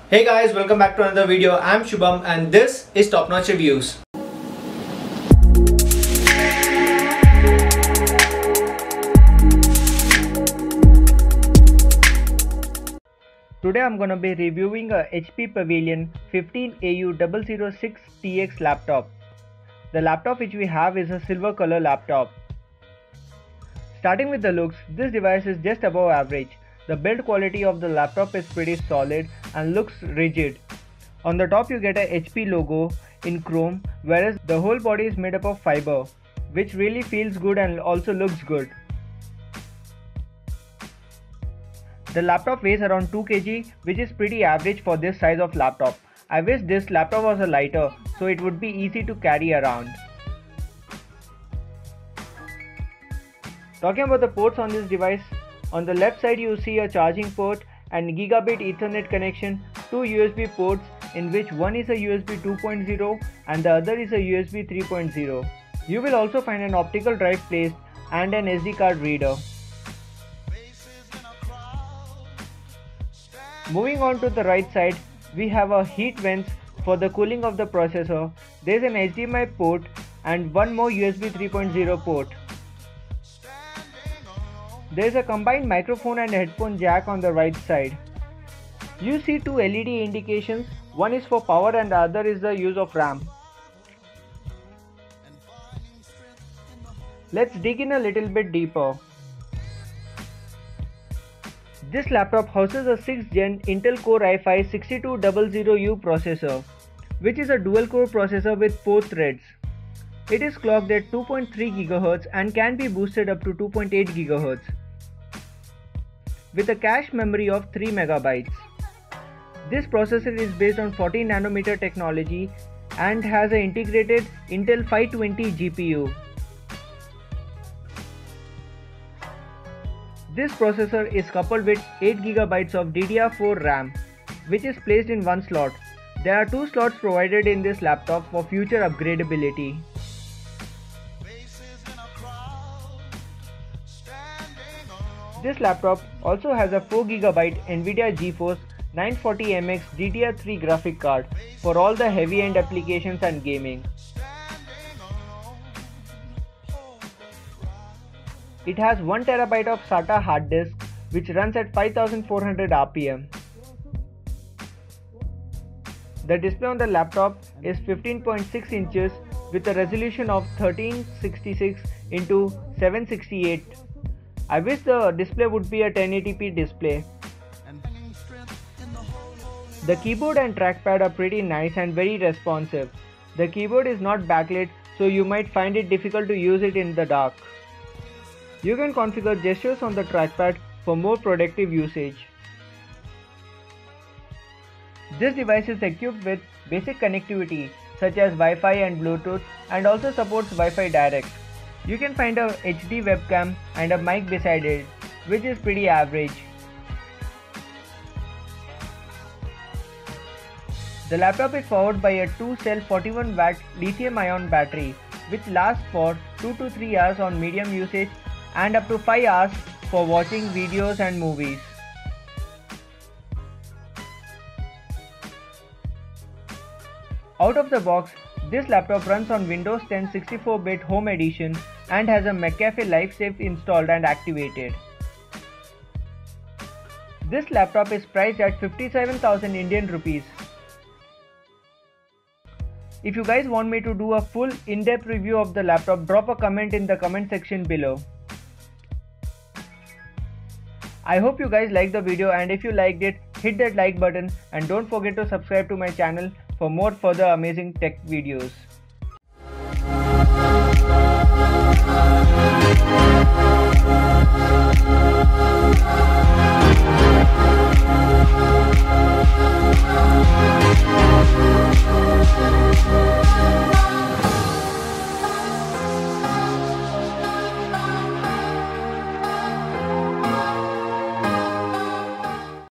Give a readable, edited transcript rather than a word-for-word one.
Hey guys, welcome back to another video. I'm Shubham and this is Top Notch Reviews. Today I'm gonna be reviewing a HP Pavilion 15AU006TX laptop. The laptop which we have is a silver color laptop. Starting with the looks, this device is just above average. The build quality of the laptop is pretty solid and looks rigid. On the top you get a HP logo in chrome, whereas the whole body is made up of fiber, which really feels good and also looks good. The laptop weighs around 2 kg, which is pretty average for this size of laptop. I wish this laptop was a lighter so it would be easy to carry around. Talking about the ports on this device, on the left side you see a charging port and gigabit Ethernet connection, two USB ports in which one is a USB 2.0 and the other is a USB 3.0. You will also find an optical drive placed and an SD card reader. Moving on to the right side, we have a heat vents for the cooling of the processor. There is an HDMI port and one more USB 3.0 port. There is a combined microphone and headphone jack on the right side. You see two LED indications, one is for power and the other is the use of RAM. Let's dig in a little bit deeper. This laptop houses a 6th gen Intel Core i5-6200U processor, which is a dual-core processor with 4 threads. It is clocked at 2.3 GHz and can be boosted up to 2.8 GHz. With a cache memory of 3 MB. This processor is based on 40nm technology and has an integrated Intel 520 GPU. This processor is coupled with 8 GB of DDR4 RAM, which is placed in one slot. There are two slots provided in this laptop for future upgradability. This laptop also has a 4 GB NVIDIA GeForce 940MX DDR3 graphic card for all the heavy-end applications and gaming. It has 1 TB of SATA hard disk which runs at 5400 RPM. The display on the laptop is 15.6 inches with a resolution of 1366 x 768. I wish the display would be a 1080p display. The keyboard and trackpad are pretty nice and very responsive. The keyboard is not backlit, so you might find it difficult to use it in the dark. You can configure gestures on the trackpad for more productive usage. This device is equipped with basic connectivity such as Wi-Fi and Bluetooth and also supports Wi-Fi Direct. You can find a HD webcam and a mic beside it, which is pretty average. The laptop is powered by a 2-cell 41W lithium-ion battery, which lasts for 2 to 3 hours on medium usage and up to 5 hours for watching videos and movies. Out of the box, this laptop runs on Windows 10 64-bit Home Edition and has a McAfee LifeSafe installed and activated. This laptop is priced at 57,000 Indian rupees. If you guys want me to do a full in-depth review of the laptop, drop a comment in the comment section below. I hope you guys liked the video, and if you liked it, hit that like button and don't forget to subscribe to my channel for more further amazing tech videos.